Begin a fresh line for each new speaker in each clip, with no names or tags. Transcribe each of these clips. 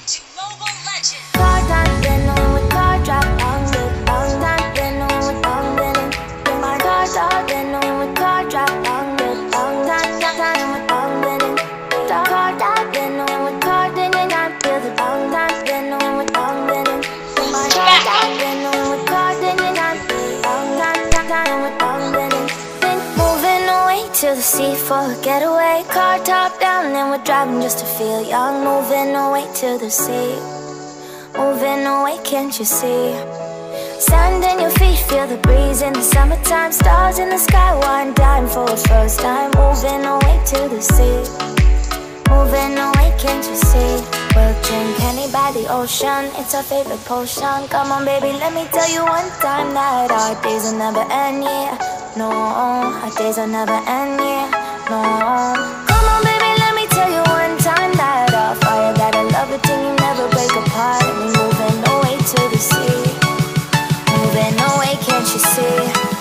to Mobile Legends.
Car time, been on with car drop, long time, been on with long been in my car top, been on with car drop, long time with long been in car top, been on with car, then I feel the long time, been on with long been in my car top, been on with car, then I feel long time with long been in. Been moving away to the sea for a getaway, car top down, and we're driving just to feel young, moving away to the sea. Moving away, can't you see? Sand in your feet, feel the breeze in the summertime. Stars in the sky, one dime for a first time. Moving away to the sea. Moving away, can't you see? We'll drink honey by the ocean, it's our favorite potion. Come on baby, let me tell you one time that our days will never end, yeah. No, our days will never end, yeah. No. Come on baby, let me tell you one time that our fire got a love it till you never break apart. And we moving away to the sea. Moving away, can't you see?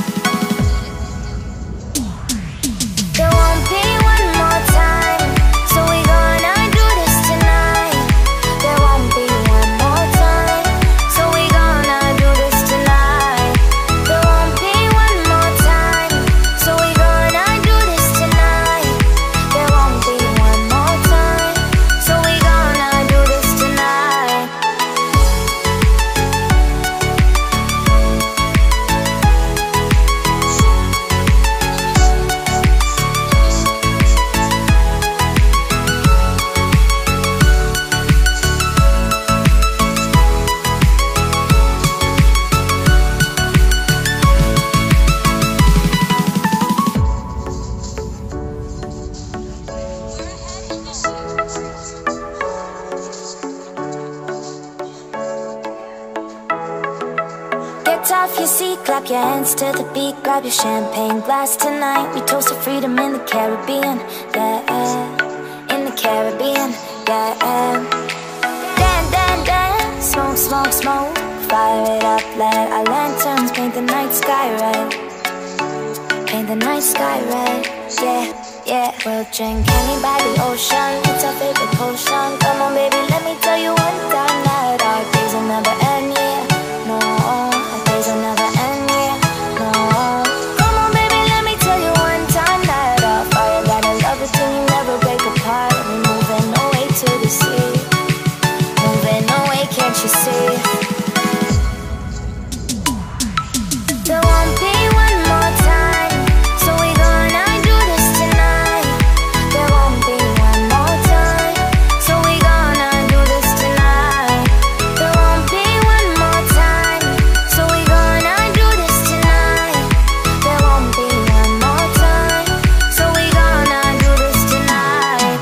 There won't be one more time, so we gonna do this tonight. There won't be one more time, so we gonna do this tonight. There won't be one more time, so we gonna do this tonight. There won't be one more time, so we gonna do this tonight. Get off your seat, clap your hands to the beat. Grab your champagne glass tonight. We toast to freedom in the Caribbean, yeah. In the Caribbean, yeah. Dance, smoke, smoke, smoke. Fire it up, let our lanterns paint the night sky red. Paint the night sky red, yeah, yeah. We'll drink honey by the ocean, it's our favorite potion. Come on baby, let me tell you one time that our days will never end, yeah. No, our days will never end, yeah. No. Come on baby, let me tell you one time that our fire got a love it till you never break apart. And we moving away to the sea. Moving away, can't you see? There won't be one more time, so we gonna do this tonight. There won't be one more time, so we gonna do this tonight. There won't be one more time, so we gonna do this tonight. There won't be one more time, so we gonna do this tonight.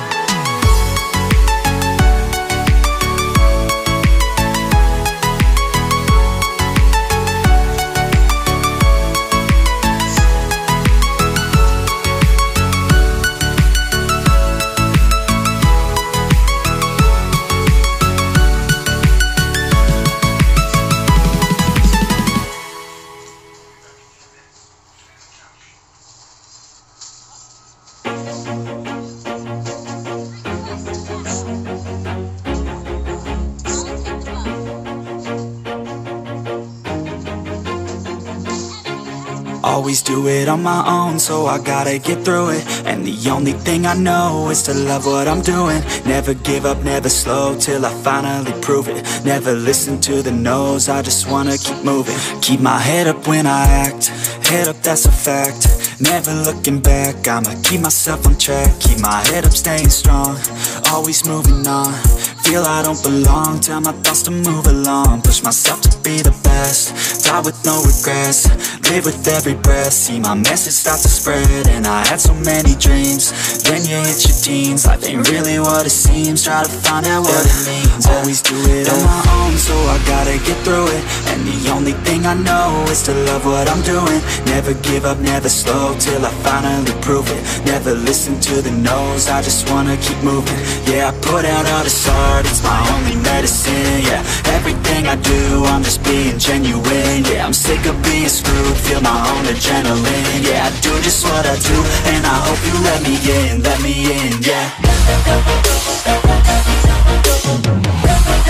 Always do it on my own, so I gotta get through it. And the only thing I know is to love what I'm doing. Never give up, never slow, till I finally prove it. Never listen to the no's, I just wanna keep moving. Keep my head up when I act, head up, that's a fact. Never looking back, I'ma keep myself on track. Keep my head up, staying strong, always moving on. Feel I don't belong, tell my thoughts to move along. Push myself to be the best, die with no regrets. Live with every breath, see my message start to spread. And I had so many dreams, then you hit your teens. Life ain't really what it seems, try to find out what it means. Always do it on my own, so I gotta get through it. And the only thing I know is to love what I'm doing. Never give up, never slow, till I finally prove it. Never listen to the no's, I just wanna keep moving. Yeah, I put out all this art, it's my only medicine, yeah. Everything I do, I'm just being genuine, yeah. I'm sick of being screwed, feel my own adrenaline, yeah. I do just what I do, and I hope you let me in, yeah.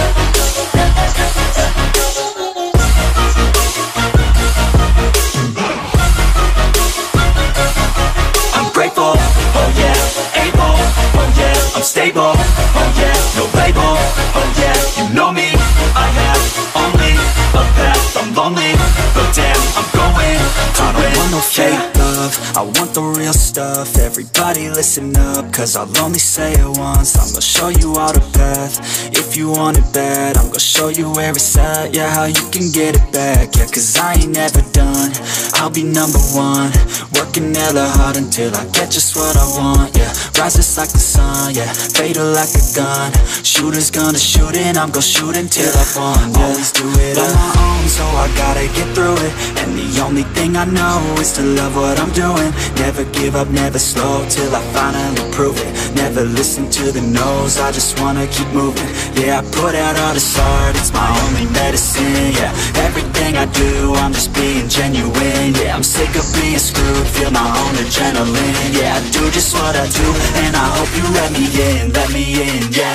fake love, I want the real stuff. Everybody listen up, cause I'll only say it once. I'm gonna show you all the path. If you want it bad, I'm gonna show you where it's at. Yeah, how you can get it back. Yeah, cause I ain't never done, I'll be number one. Working hella hard until I get just what I want. Yeah, rises like the sun, yeah, fatal like a gun. Shooter's gonna shoot and I'm gonna shoot until I won. Yeah. Always do it on my own, so I gotta get through it. And the only thing I know is to love what I'm doing. Never give up, never slow, till I finally prove it. Never listen to the no's, I just wanna keep moving. Yeah, I put out all this art, it's my only medicine. Yeah, everything I do, I'm just being genuine. Yeah, I'm sick of being screwed, feel my own adrenaline. Yeah, I do just what I do, and I hope you let me in, yeah.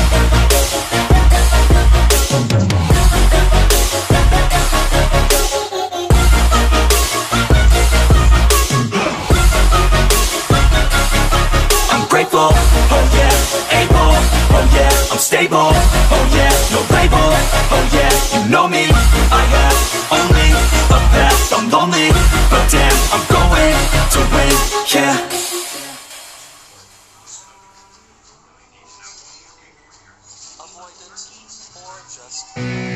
Grateful, oh yeah, able, oh yeah, I'm stable, oh yeah, no label, oh yeah, you know me, I have only a path, I'm lonely, but damn, I'm going to win, yeah. Avoidance or just...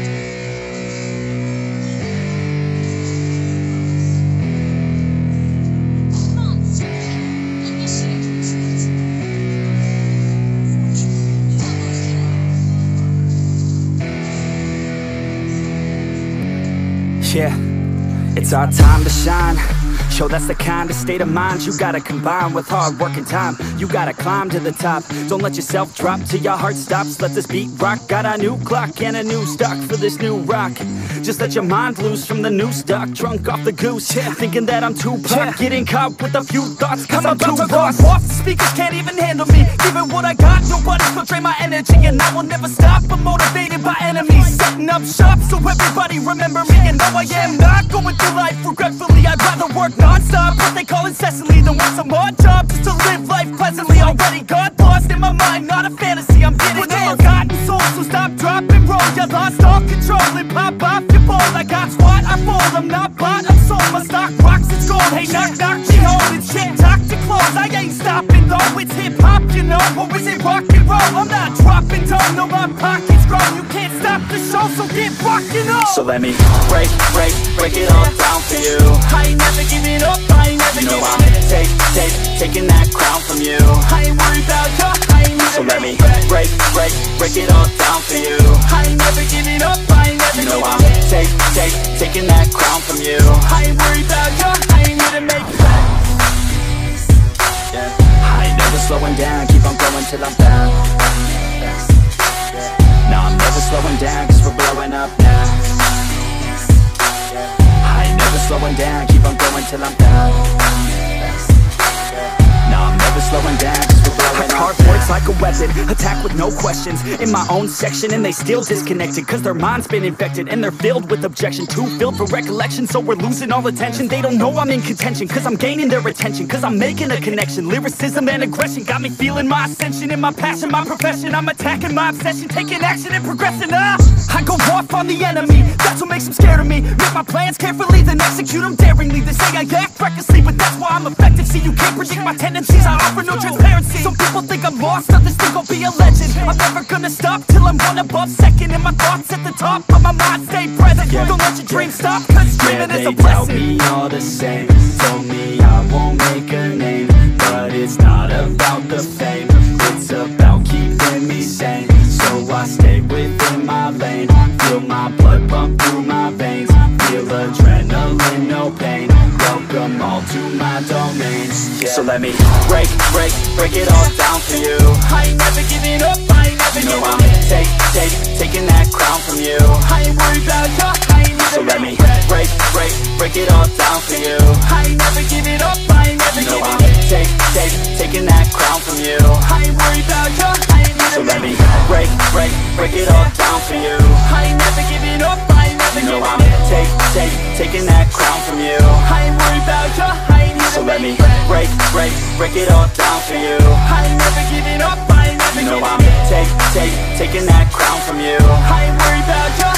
Yeah, it's our time to shine. Yo, that's the kind of state of mind you gotta combine with hard work and time. You gotta climb to the top. Don't let yourself drop till your heart stops. Let this beat rock. Got a new clock and a new stock for this new rock. Just let your mind loose from the new stock. Drunk off the goose, yeah. Thinking that I'm too pop. Getting caught with a few thoughts, cause I'm too boss. Off the speakers can't even handle me. Giving what I got, nobody's gonna drain my energy. And I will never stop, I'm motivated by enemies. Setting up shop so everybody remember me. And no, I am not going through life regretfully. I'd rather work non-stop, what they call incessantly, than want some odd job just to live life pleasantly. Already got lost in my mind, not a fantasy, I'm getting with a forgotten soul. So stop, drop, and roll. You lost all control and pop off your ball. I got squat, I fold, I'm not bought, I'm sold. My stock rocks, it's gold. Hey, knock, knock, me home. It's shit, talk to close. I ain't stopping though, it's hip-hop, you know. Or is it rock and roll? I'm not dropping down, no, my pocket's grown. You can't stop the show, so get rockin' on. So let me break it all down for you. I ain't never giving up, I ain't never giving up. Taking that crown from you. I ain't worried about you, I ain't never. So let me break it all down for you. I ain't never giving up, I ain't never giving up. Taking that crown from you. I ain't worried about you, I ain't here to make it back. Yeah. I ain't never slowing down, keep on going till I'm down. No, I'm never slowing down, cause we're blowing up now. I ain't never slowing down, keep on going till I'm down. No, I'm never slowing down, cause we're blowing up. Hard words like a weapon, attack with no questions. In my own section and they still disconnected, cause their mind's been infected and they're filled with objection. Too filled for recollection, so we're losing all attention. They don't know I'm in contention, cause I'm gaining their attention. Cause I'm making a connection, lyricism and aggression got me feeling my ascension. In my passion, my profession, I'm attacking my obsession. Taking action and progressing, I go off on the enemy, that's what makes them scared of me. Make my plans carefully, then execute them daringly. They say I act recklessly, but that's why I'm effective. See, you can't predict my tendencies, I offer no transparency. Some people think I'm lost, others think I'll be a legend. I'm never gonna stop till I'm one above second. And my thoughts at the top, but my mind stay present. Don't let your dreams stop, cause dreaming is a blessing. They doubt me all the same, told me I won't make a name. But it's not about the fame, it's about keeping me sane. So I stay within my lane, feel my blood pump through my veins. Feel adrenaline, no pain, welcome all to my domain. Yeah. So let me break it all down for you. I ain't never giving up, I ain't never giving up. Taking that crown from you. I ain't worried about you, I ain't never. So let me break it all down for you. I ain't never giving up, I ain't never giving up. Taking that crown from you. I ain't worried about you, I ain't never. So let me break it all down for you. I ain't never giving up, I ain't never giving up. Taking that crown from you. I ain't worried about you, I ain't here. So let me break it all down for you. I ain't never giving up, I ain't never giving up. Taking that crown from you. I ain't worried about you.